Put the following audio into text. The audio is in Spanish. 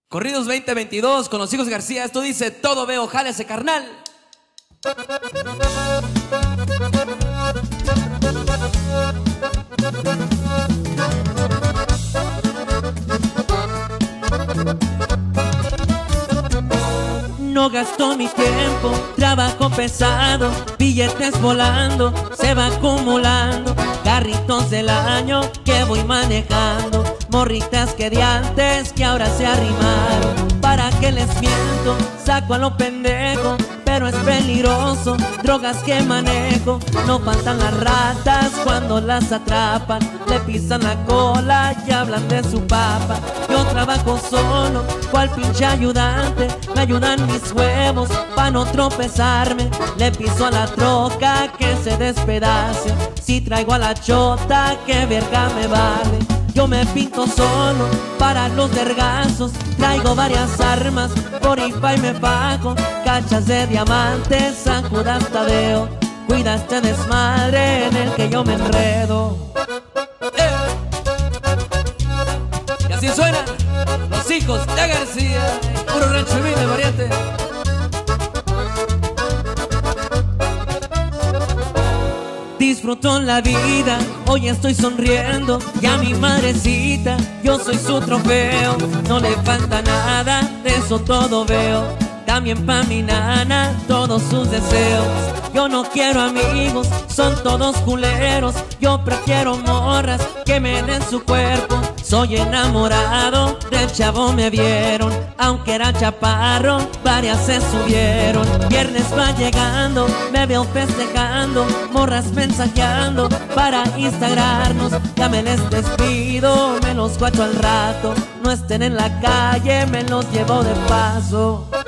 Corridos 2022 con los hijos García. Esto dice: todo veo, jálese carnal. No gasto mi tiempo, trabajo pesado, billetes volando, se va acumulando, carritos del año que voy manejando, morritas que de antes que ahora se arrimaron. ¿Para qué les miento? Saco a lo pendejo, pero es peligroso, drogas que manejo. No faltan las ratas cuando las atrapan, le pisan la cola y hablan de su papa. Yo trabajo solo, cual pinche ayudante, me ayudan mis huevos pa' no tropezarme. Le piso a la troca que se despedace, si traigo a la chota que verga me vale. Yo me pinto solo para los vergazos, traigo varias armas, por IPA y me pago, cachas de diamantes, San Judas Tadeo. Cuida este desmadre en el que yo me enredo. Y así suenan los hijos de García, puro rancho humilde, variante. Disfruto la vida, hoy estoy sonriendo, y a mi madrecita yo soy su trofeo. No le falta nada, de eso todo veo. También pa' mi nana todos sus deseos. Yo no quiero amigos, son todos culeros. Yo prefiero morras que me den su cuerpo. Soy enamorado del chavo, me vieron, aunque era chaparro, varias se subieron. Viernes va llegando, me veo festejando, morras mensajeando para Instagramnos. Ya me les despido, me los guacho al rato, no estén en la calle, me los llevo de paso.